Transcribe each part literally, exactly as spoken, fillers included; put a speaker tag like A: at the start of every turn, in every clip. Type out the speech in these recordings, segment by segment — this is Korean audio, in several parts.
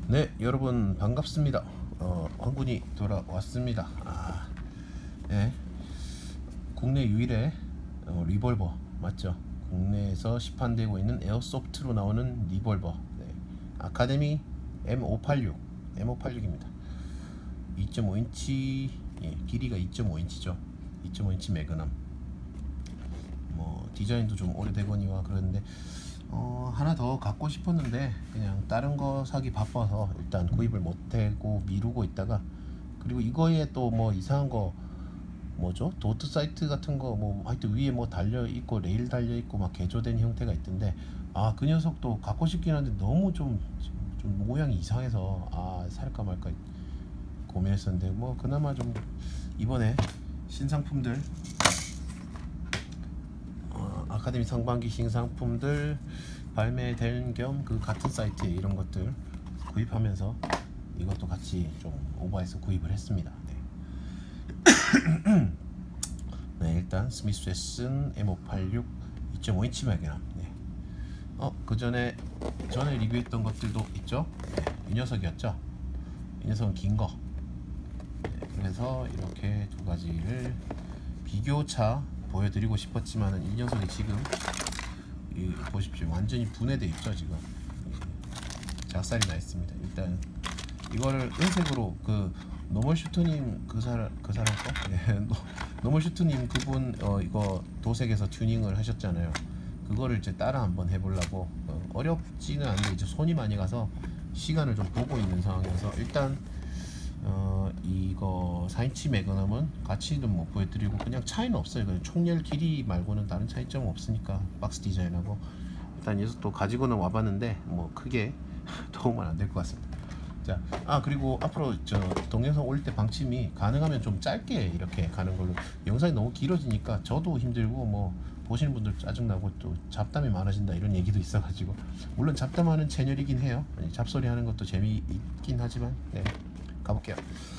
A: 네, 여러분 반갑습니다. 어, 황군이 돌아왔습니다. 아, 네, 국내 유일의 어, 리볼버 맞죠? 국내에서 시판되고 있는 에어소프트로 나오는 리볼버. 네, 아카데미 엠 오백팔십육, 엠 오백팔십육입니다. 이 점 오 인치, 예, 길이가 이 점 오 인치죠. 이 점 오 인치 매그넘. 뭐 디자인도 좀 오래되거니와 그러는데 어, 하나 더 갖고 싶었는데 그냥 다른 거 사기 바빠서 일단 구입을 못하고 미루고 있다가, 그리고 이거에 또 뭐 이상한 거 뭐죠? 도트 사이트 같은 거 뭐 하여튼 위에 뭐 달려 있고 레일 달려 있고 막 개조된 형태가 있던데, 아 그 녀석도 갖고 싶긴 한데 너무 좀, 좀 모양이 이상해서 아 살까 말까 고민했었는데, 뭐 그나마 좀 이번에 신상품들, 어, 아카데미 상반기 신상품들 발매된 겸 그 같은 사이트에 이런 것들 구입하면서 이것도 같이 좀 오버해서 구입을 했습니다. 네, 네 일단 스미스 웨슨 엠 오백팔십육 이 점 오 인치 매그넘. 네. 어, 그 전에 전에 리뷰했던 것들도 있죠. 네, 이 녀석이었죠. 이 녀석은 긴 거. 네, 그래서 이렇게 두 가지를 비교차 보여드리고 싶었지만은 이 녀석이 지금 이 보십시오, 완전히 분해돼 있죠. 지금 작살이 나 있습니다. 일단 이거를 은색으로 그 노멀 슈터님 그 사람 그 사람 거, 예, 노멀 슈터님 그분 어 이거 도색에서 튜닝을 하셨잖아요. 그거를 이제 따라 한번 해보려고, 어, 어렵지는 않은데 이제 손이 많이 가서 시간을 좀 보고 있는 상황이어서 일단 어 이거 사 인치 매그넘은 같이는 못 보여드리고 그냥 차이는 없어요. 그냥 총열 길이 말고는 다른 차이점은 없으니까 박스 디자인하고 일단 여기서 또 가지고는 와봤는데 뭐 크게 도움은 안 될 것 같습니다. 자, 아 그리고 앞으로 저 동영상 올릴 때 방침이 가능하면 좀 짧게 이렇게 가는 걸로. 영상이 너무 길어지니까 저도 힘들고 뭐 보시는 분들 짜증나고 또 잡담이 많아진다 이런 얘기도 있어가지고, 물론 잡담하는 채널이긴 해요. 잡소리 하는 것도 재미있긴 하지만, 네, 가볼게요.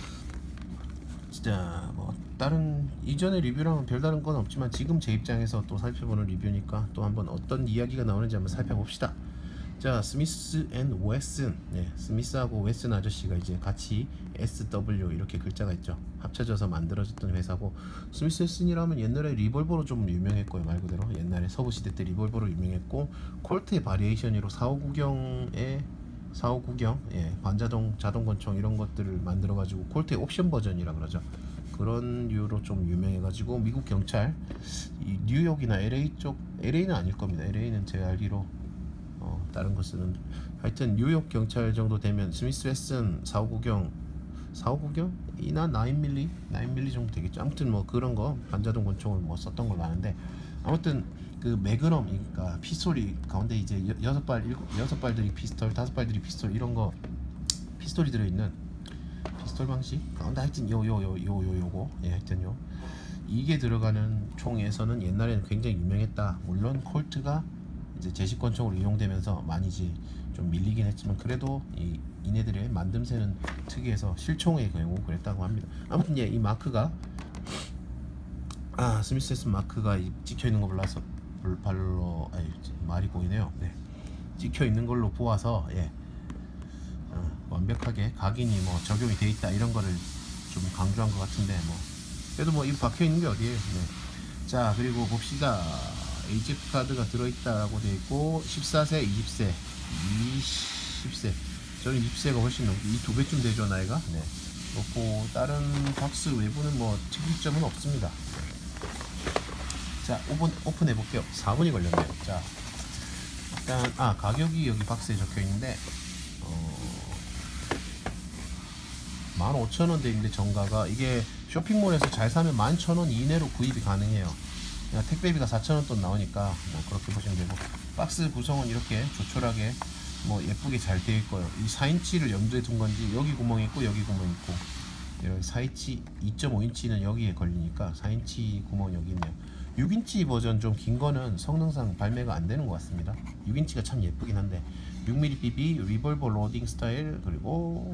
A: 진짜 뭐 다른 이전의 리뷰랑은 별다른 건 없지만 지금 제 입장에서 또 살펴보는 리뷰니까 또 한번 어떤 이야기가 나오는지 한번 살펴봅시다. 자, 스미스 앤 웨슨. 네, 스미스하고 웨슨 아저씨가 이제 같이 에스 더블유 이렇게 글자가 있죠. 합쳐져서 만들어졌던 회사고, 스미스 웨슨이라면 옛날에 리볼버로 좀 유명했고요. 말 그대로 옛날에 서부 시대 때 리볼버로 유명했고, 콜트의 바리에이션으로 사오구경에 사오구경, 예, 반자동 자동 권총 이런 것들을 만들어 가지고 콜트의 옵션 버전이라 그러죠. 그런 류로 좀 유명해가지고 미국 경찰, 이 뉴욕이나 엘에이 쪽, 엘에이는 아닐 겁니다. 엘에이는 제가 알기로 어, 다른 거 쓰는, 하여튼 뉴욕 경찰 정도 되면 스미스 웨슨 사오구경 사오구경이나 나인 밀리 나인 밀리 정도 되겠죠. 아무튼 뭐 그런 거 반자동 권총을 뭐 썼던 걸로 아는데, 아무튼 그 매그넘, 그러니까 피스톨이 가운데 이제 여, 여섯 발 일곱 여섯 발들이 피스톨, 다섯 발들이 피스톨 이런 거 피스톨이 들어있는 피스톨 방식 가운데 하여튼 요 요 요 요 요 요거, 예, 하여튼 요 이게 들어가는 총에서는 옛날에는 굉장히 유명했다. 물론 콜트가 이제 제식권총으로 이용되면서 많이 이제 좀 밀리긴 했지만 그래도 이 이네들의 만듦새는 특이해서 실총의 경우 그랬다고 합니다. 아무튼 예, 이 마크가 아 스미스 웨슨 마크가 찍혀 있는 거 몰라서 발로 아니, 말이 보이네요. 네, 찍혀 있는 걸로 보아서 예, 어, 완벽하게 각인이 뭐 적용이 돼 있다 이런 거를 좀 강조한 것 같은데, 뭐 그래도 뭐 이거 박혀 있는 게 어디에요. 네. 자, 그리고 봅시다. 에이지에프 카드가 들어있다라고 되어 있고 십사 세, 이십 세, 이십 세. 저는 이십 세가 훨씬 넘고 이 두 배쯤 되죠, 나이가. 네. 그렇고 다른 박스 외부는 뭐 특이점은 없습니다. 자, 오픈 오픈해 볼게요. 사 분이 걸렸네요. 자, 일단 아 가격이 여기 박스에 적혀 있는데 어, 만 오천 원 돼 있는데 정가가 이게 쇼핑몰에서 잘 사면 만 천 원 이내로 구입이 가능해요. 택배비가 사천 원 돈 나오니까 뭐 그렇게 보시면 되고, 박스 구성은 이렇게 조촐하게 뭐 예쁘게 잘 되어 있고요. 이 사 인치를 염두에 둔 건지 여기 구멍이 있고 여기 구멍이 있고, 여기 사 인치 이 점 오 인치는 여기에 걸리니까 사 인치 구멍 여기 있네요. 육 인치 버전 좀 긴 거는 성능상 발매가 안 되는 것 같습니다. 육 인치가 참 예쁘긴 한데 육 밀리미터 비비 리볼버 로딩 스타일, 그리고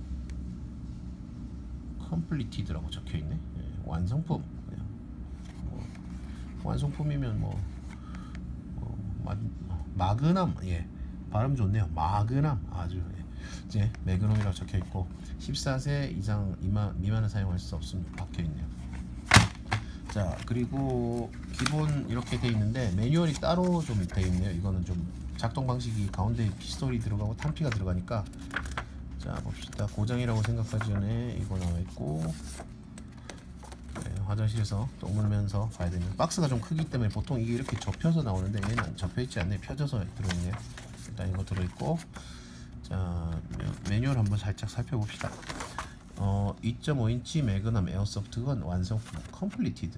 A: 컴플리티드라고 적혀 있네. 예, 완성품. 뭐, 완성품이면 뭐, 뭐 마, 마그넘, 예, 발음 좋네요. 마그넘 아주 예. 이제 매그넘이라고 적혀 있고 십사 세 이상 미만, 미만은 사용할 수 없음 박혀 있네요. 자, 그리고 기본 이렇게 돼 있는데 매뉴얼이 따로 좀 돼 있네요. 이거는 좀 작동 방식이 가운데 피스톨이 들어가고 탄피가 들어가니까. 자, 봅시다. 고장이라고 생각하기 전에 이거 나와 있고, 네, 화장실에서 똥 물면서 봐야 되는 박스가 좀 크기 때문에 보통 이게 이렇게 접혀서 나오는데 얘는 접혀 있지 않네. 펴져서 들어있네요. 일단 이거 들어있고, 자, 매뉴얼 한번 살짝 살펴봅시다. 어, 이 점 오 인치 매그넘 에어소프트건 완성품 컴플리티드.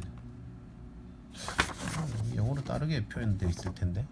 A: 아, 영어로 다르게 표현되어 있을 텐데.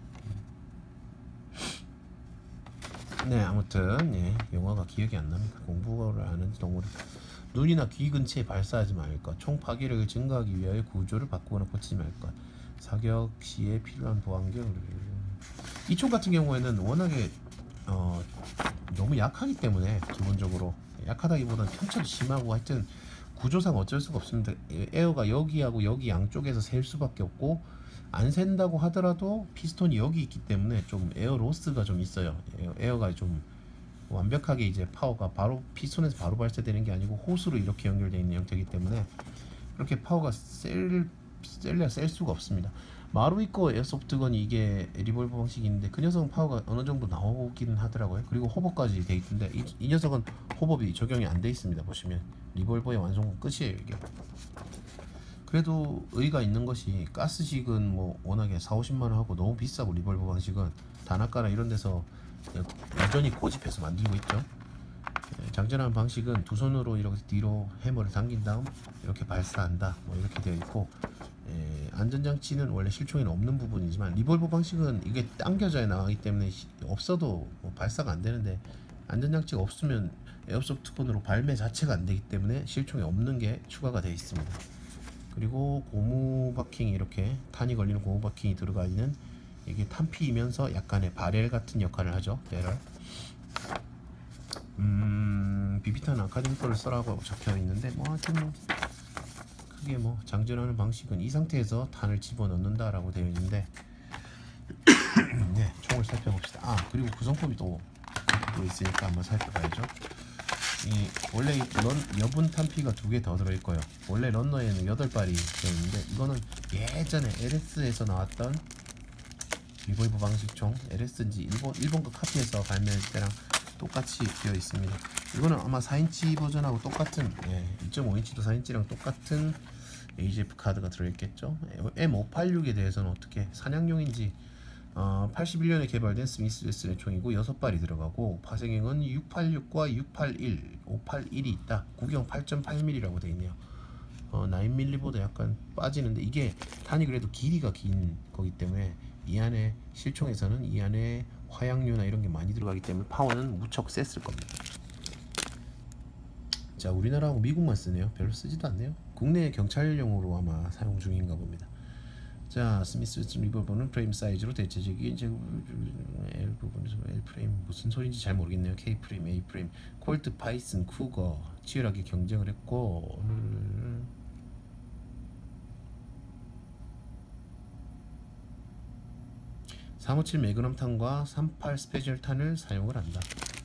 A: 네, 아무튼 예, 영어가 기억이 안 납니다. 공부를 하는지 동물을 눈이나 귀 근처에 발사하지 말 것. 총 파괴력을 증가하기 위하여 구조를 바꾸거나 고치지 말 것. 사격 시에 필요한 보안경을. 이 총 같은 경우에는 워낙에 어, 너무 약하기 때문에 기본적으로 약하다기보다는 편차도 심하고 하여튼 구조상 어쩔 수가 없습니다. 에어가 여기하고 여기 양쪽에서 셀 수밖에 없고 안 샌다고 하더라도 피스톤이 여기 있기 때문에 좀 에어 로스가 좀 있어요. 에어, 에어가 좀 완벽하게 이제 파워가 바로 피스톤에서 바로 발사되는 게 아니고 호스로 이렇게 연결되어 있는 형태이기 때문에 그렇게 파워가 셀, 셀래야 셀 수가 없습니다. 마루이코 에어소프트건이 이게 리볼버 방식인데 그 녀석은 파워가 어느 정도 나오긴 하더라고요. 그리고 호버까지 돼 있는데 이, 이 녀석은 호버비 적용이 안 돼 있습니다. 보시면 리볼버의 완성은 끝이에요. 이게 그래도 의의가 있는 것이 가스식은 뭐 워낙에 사오십만 원 하고 너무 비싸고 리볼버 방식은 단아까나 이런 데서 여전히 고집해서 만들고 있죠. 장전하는 방식은 두 손으로 이렇게 뒤로 해머를 당긴 다음 이렇게 발사한다 뭐 이렇게 되어 있고, 에, 안전장치는 원래 실총에는 없는 부분이지만 리볼버 방식은 이게 당겨져야 나가기 때문에 없어도 뭐 발사가 안 되는데 안전장치가 없으면 에어소프트건으로 발매 자체가 안 되기 때문에 실총에 없는 게 추가가 되어 있습니다. 그리고 고무 바킹이 이렇게 탄이 걸리는 고무 바킹이 들어가 있는 이게 탄피이면서 약간의 바렐 같은 역할을 하죠. 배럴. 음, 비비탄 아카데미 거를 써라고 적혀 있는데 뭐 하여튼 뭐 크게 뭐 장전하는 방식은 이 상태에서 탄을 집어넣는다 라고 되어 있는데 네, 총을 살펴봅시다. 아, 그리고 구성품이 또, 또 있으니까 한번 살펴봐야죠. 이 원래 런, 여분 탄피가 두 개 더 들어있 고요. 원래 런너에는 여덟 발이 들어있는데 이거는 예전에 엘에스에서 나왔던 리볼버 방식 총, 엘에스인지 일본, 일본 거 카피해서 발매할 때랑 똑같이 되어 있습니다. 이거는 아마 사 인치 버전하고 똑같은, 예, 이 점 오 인치도 사 인치랑 똑같은 에이지에프 카드가 들어있겠죠. 엠 오백팔십육에 대해서는 어떻게 사냥용인지 어, 팔십일 년에 개발된 스미스 웨슨의 총이고 여섯 발이 들어가고 파생형은 육백팔십육과 육백팔십일, 오백팔십일이 있다. 구경 팔 점 팔 밀리미터라고 되어 있네요. 어, 구 밀리미터보다 약간 빠지는데 이게 탄이 그래도 길이가 긴 거기 때문에 이 안에 실총에서는 이 안에 화약류나 이런 게 많이 들어가기 때문에 파워는 무척 셌을 겁니다. 자, 우리나라하고 미국만 쓰네요. 별로 쓰지도 않네요. 국내 경찰용으로 아마 사용 중인가 봅니다. 자, 스미스 웨슨 리볼버는 프레임 사이즈로 대체적인 이제 L 부분에서 L 프레임 무슨 소리인지 잘 모르겠네요. K 프레임, A 프레임, 콜트, 파이슨, 쿠거 치열하게 경쟁을 했고 오늘 사백오십칠 매그넘 탄과 삼십팔 스페셜 탄을 사용을 한다.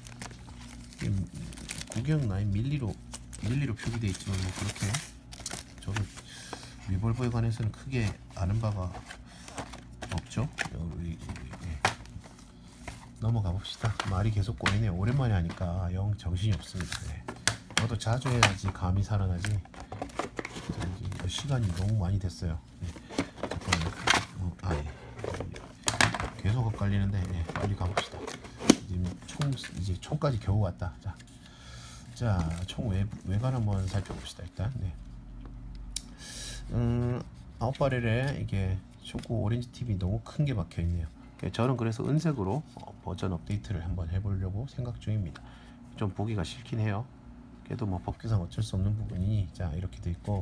A: 구경 라인 밀리로 밀리로 표기되어 있지만 뭐 그렇게 저도 리볼버에 관해서는 크게 아는 바가 없죠. 여기, 예. 넘어가 봅시다. 말이 계속 꼬이네요. 오랜만에 하니까 영 정신이 없습니다. 네. 저도 자주 해야지 감이 살아나지. 시간이 너무 많이 됐어요. 네. 잠깐만요. 어, 아, 예. 계속 엇갈리는데 예. 빨리 가봅시다. 이제 총 이제 총까지 겨우 왔다. 자, 자, 총 외, 외관 한번 살펴봅시다. 일단. 네. 음, 아홉 바렐에 이게 초코 오렌지 팁이 너무 큰 게 박혀 있네요. 저는 그래서 은색으로 어, 버전 업데이트를 한번 해보려고 생각 중입니다. 좀 보기가 싫긴 해요. 그래도 뭐 법규상 어쩔 수 없는 부분이니 자, 이렇게 돼 있고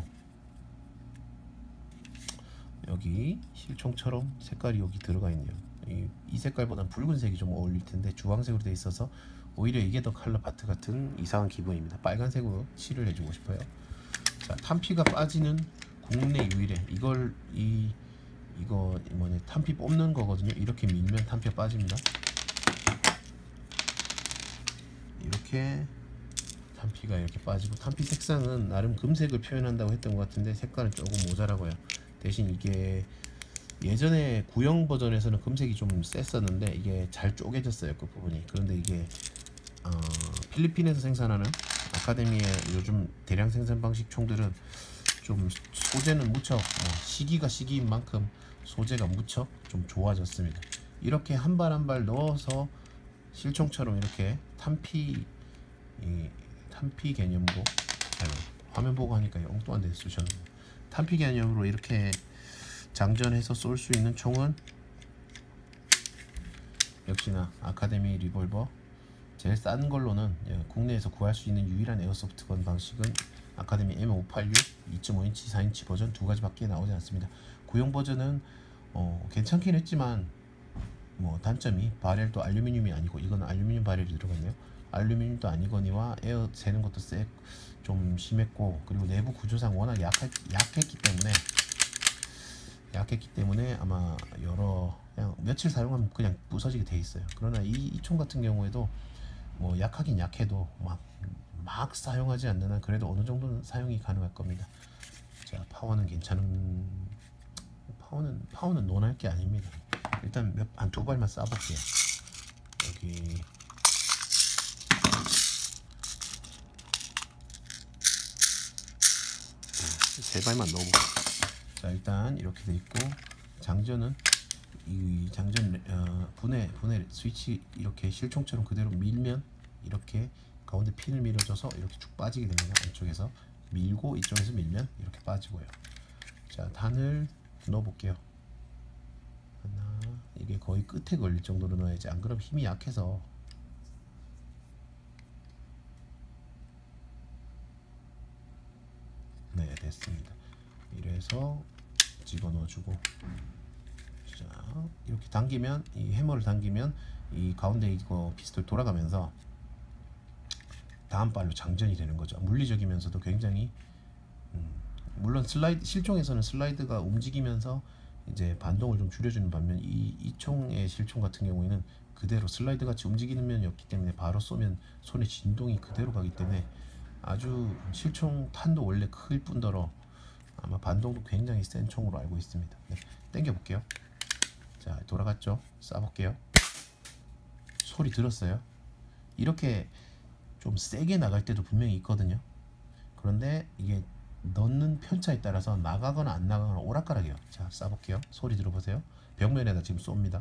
A: 여기 실총처럼 색깔이 여기 들어가 있네요. 이, 이 색깔보다는 붉은색이 좀 어울릴 텐데 주황색으로 돼 있어서 오히려 이게 더 컬러 파트 같은 이상한 기분입니다. 빨간색으로 칠을 해주고 싶어요. 자, 탄피가 빠지는 국내 유일의 이걸 이 이거 뭐냐 탄피 뽑는 거거든요. 이렇게 밀면 탄피가 빠집니다. 이렇게 탄피가 이렇게 빠지고, 탄피 색상은 나름 금색을 표현한다고 했던 것 같은데 색깔은 조금 모자라고요. 대신 이게 예전에 구형 버전에서는 금색이 좀 셌었는데 이게 잘 쪼개졌어요, 그 부분이. 그런데 이게 어, 필리핀에서 생산하는 아카데미의 요즘 대량 생산 방식 총들은 좀 소재는 무척, 어, 시기가 시기인 만큼 소재가 무척 좀 좋아졌습니다. 이렇게 한 발 한 발 넣어서 실총처럼 이렇게 탄피 이, 탄피 개념으로, 아니, 화면 보고 하니까 엉뚱한 데 쓰셨네요. 탄피 개념으로 이렇게 장전해서 쏠 수 있는 총은 역시나 아카데미 리볼버. 제일 싼 걸로는 국내에서 구할 수 있는 유일한 에어소프트건 방식은 아카데미 엠 오백팔십육 이 점 오 인치, 사 인치 버전 두 가지밖에 나오지 않습니다. 구형 버전은 어, 괜찮긴 했지만 뭐 단점이 바렐도 알루미늄이 아니고, 이건 알루미늄 바렐이 들어갔네요. 알루미늄도 아니거니와 에어 새는 것도 쎄, 좀 심했고, 그리고 내부 구조상 워낙 약했, 약했기 때문에 약했기 때문에 아마 여러 그냥 며칠 사용하면 그냥 부서지게 돼 있어요. 그러나 이 이 총 같은 경우에도 뭐 약하긴 약해도 막, 막 사용하지 않는 한 그래도 어느 정도는 사용이 가능할 겁니다. 자, 파워는 괜찮은, 파워는 파워는 논할 게 아닙니다. 일단 몇, 한 두 발만 쏴볼게요. 여기 세 발만 넣어볼게요. 자, 일단 이렇게 돼 있고, 장전은 이 장전 어, 분해 분해 스위치 이렇게 실총처럼 그대로 밀면 이렇게 가운데 핀을 밀어줘서 이렇게 쭉 빠지게 됩니다. 안쪽에서 밀고 이쪽에서 밀면 이렇게 빠지고요. 자, 단을 넣어볼게요. 하나, 이게 거의 끝에 걸릴 정도로 넣어야지, 안 그러면 힘이 약해서. 네, 됐습니다. 이래서 집어 넣어주고, 자, 이렇게 당기면, 이 해머를 당기면 이 가운데 이거 피스톨 돌아가면서 다음 발로 장전이 되는 거죠. 물리적이면서도 굉장히 음, 물론 슬라이드, 실총에서는 슬라이드가 움직이면서 이제 반동을 좀 줄여주는 반면, 이, 이 총의 실총 같은 경우에는 그대로 슬라이드 같이 움직이는 면이 없기 때문에 바로 쏘면 손의 진동이 그대로 가기 때문에 아주 실총 탄도 원래 클 뿐더러 아마 반동도 굉장히 센 총으로 알고 있습니다. 네, 당겨 볼게요. 자, 돌아갔죠? 쏴볼게요. 소리 들었어요? 이렇게 좀 세게 나갈 때도 분명히 있거든요. 그런데 이게 넣는 편차에 따라서 나가거나 안 나가거나 오락가락해요. 자, 쏴볼게요. 소리 들어보세요. 벽면에다 지금 쏩니다.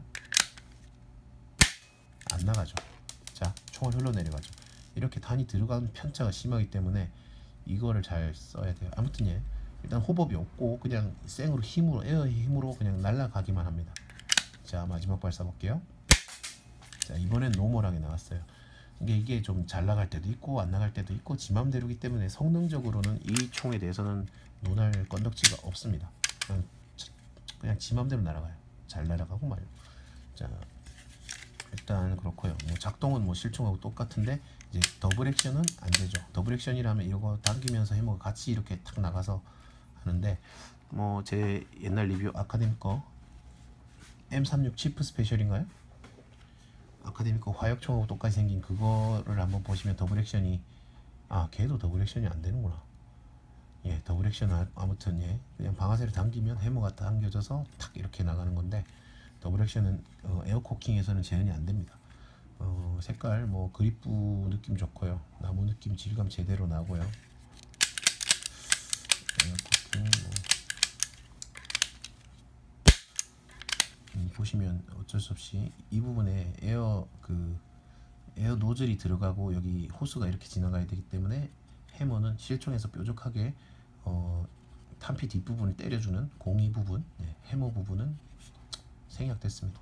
A: 안 나가죠. 자, 총알 흘러내려가죠. 이렇게 단이 들어가는 편차가 심하기 때문에 이거를 잘 써야 돼요. 아무튼 예, 일단 호법이 없고 그냥 생으로 힘으로, 에어의 힘으로 그냥 날아가기만 합니다. 자, 마지막 발 쏴볼게요. 자, 이번엔 노멀하게 나왔어요. 이게, 이게 좀 잘 나갈 때도 있고 안 나갈 때도 있고 지 맘대로기 때문에 성능적으로는 이 총에 대해서는 논할 건덕지가 없습니다. 그냥, 그냥 지 맘대로 날아가요. 잘 날아가고 말고. 자, 일단 그렇고요. 뭐 작동은 뭐 실총하고 똑같은데 이제 더블 액션은 안 되죠. 더블 액션이라면 이거 당기면서 해머가 같이 이렇게 탁 나가서 하는데, 뭐 제 옛날 리뷰 아카데미 거 엠 삼십육 치프 스페셜인가요? 아카데미 거 화약총하고 똑같이 생긴 그거를 한번 보시면 더블 액션이, 아, 걔도 더블 액션이 안 되는구나. 예, 더블 액션 아, 아무튼 예, 그냥 방아쇠를 당기면 해머가 당겨져서 탁 이렇게 나가는 건데, 더블 액션은 어, 에어 코킹에서는 재현이 안 됩니다. 어, 색깔 뭐 그립부 느낌 좋고요. 나무 느낌 질감 제대로 나고요. 에어 코킹 뭐 음, 보시면 어쩔 수 없이 이 부분에 에어 그 에어 노즐이 들어가고 여기 호스가 이렇게 지나가야 되기 때문에 해머는 실총에서 뾰족하게 어, 탄피 뒷부분을 때려주는 공이 부분, 네, 해머 부분은 생략됐습니다.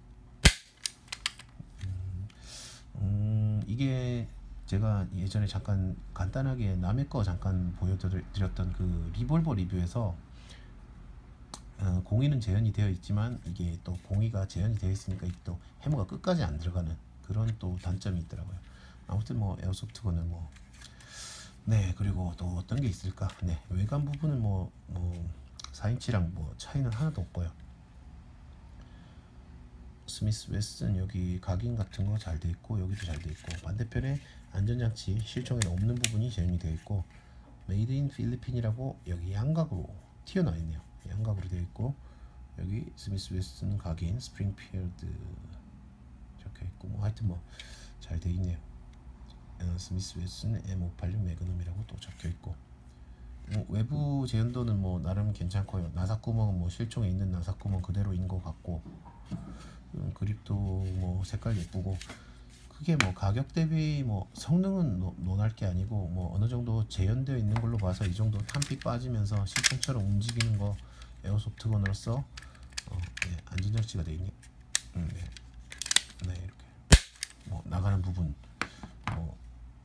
A: 음, 음, 이게 제가 예전에 잠깐 간단하게 남의 거 잠깐 보여드렸던 그 리볼버 리뷰에서 어, 공이는 재현이 되어 있지만 이게 또 공이가 재현이 되어 있으니까 또 해머가 끝까지 안 들어가는 그런 또 단점이 있더라고요. 아무튼 뭐 에어소프트건은 뭐, 네, 그리고 또 어떤 게 있을까? 네, 외관 부분은 뭐, 뭐 사 인치랑 뭐 차이는 하나도 없고요. 스미스 웨슨 여기 각인 같은 거 잘 돼 있고 여기도 잘 돼 있고 반대편에 안전장치 실종에 없는 부분이 제공이 되어 있고 메이드 인 필리핀이라고 여기 양각으로 튀어나와 있네요. 양각으로 되어 있고 여기 스미스 웨슨 각인 스프링필드 적혀 있고 뭐 하여튼 뭐 잘 돼 있네요. 어, 스미스 웨슨 엠 오팔육 매그넘이라고 또 적혀 있고 뭐 외부 제연도는 뭐 나름 괜찮고요. 나사구멍은 뭐 실종에 있는 나사구멍 그대로인 것 같고 음, 그립도 뭐 색깔 예쁘고 그게 뭐 가격 대비 뭐 성능은 노, 논할 게 아니고 뭐 어느 정도 재현되어 있는 걸로 봐서 이 정도 탄피 빠지면서 실총처럼 움직이는 거 에어소프트건으로서 어, 네, 안전장치가 되어 있니? 음, 네. 네 이렇게 뭐 나가는 부분 뭐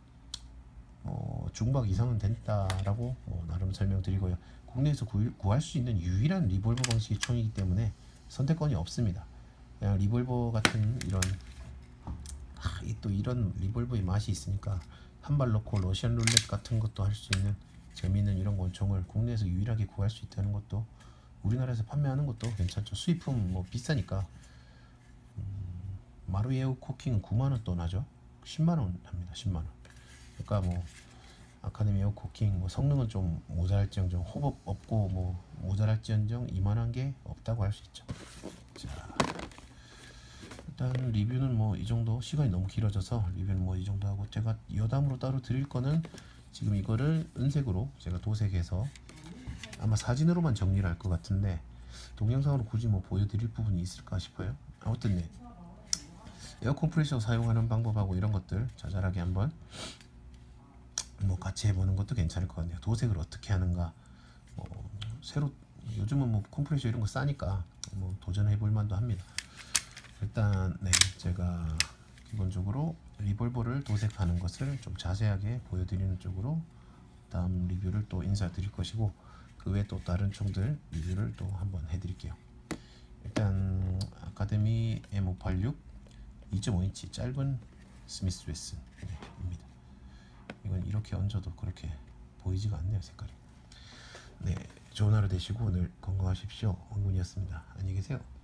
A: 어, 중박 이상은 된다라고 뭐 나름 설명드리고요. 국내에서 구, 구할 수 있는 유일한 리볼버 방식의 총이기 때문에 선택권이 없습니다. 그냥 리볼버 같은 이런 아, 또 이런 리볼버의 맛이 있으니까 한 발 넣고 러시안 룰렛 같은 것도 할 수 있는 재미있는 이런 권총을 국내에서 유일하게 구할 수 있다는 것도 우리나라에서 판매하는 것도 괜찮죠. 수입품 뭐 비싸니까 음, 마루에우 코킹은 구만 원 돈 하죠. 십만 원 합니다. 십만 원. 그러니까 뭐 아카데미 에어 코킹 뭐 성능은 좀 모자랄지언정 호법 없고 뭐 모자랄지언정 이만한 게 없다고 할 수 있죠. 자, 일단 리뷰는 뭐 이 정도 시간이 너무 길어져서 리뷰는 뭐 이 정도 하고 제가 여담으로 따로 드릴 거는 지금 이거를 은색으로 제가 도색해서 아마 사진으로만 정리를 할 것 같은데 동영상으로 굳이 뭐 보여드릴 부분이 있을까 싶어요. 아무튼 네 에어 컴프레셔 사용하는 방법하고 이런 것들 자잘하게 한번 뭐 같이 해보는 것도 괜찮을 것 같네요. 도색을 어떻게 하는가 뭐 새로 요즘은 뭐 컴프레셔 이런 거 싸니까 뭐 도전해볼 만도 합니다. 일단 네 제가 기본적으로 리볼버를 도색하는 것을 좀 자세하게 보여드리는 쪽으로 다음 리뷰를 또 인사드릴 것이고 그 외에 또 다른 총들 리뷰를 또 한번 해드릴게요. 일단 아카데미 엠 오팔육 이 점 오 인치 짧은 스미스 웨슨입니다. 이건 이렇게 얹어도 그렇게 보이지가 않네요. 색깔이. 네, 좋은 하루 되시고 오늘 건강하십시오. 원군이었습니다. 안녕히 계세요.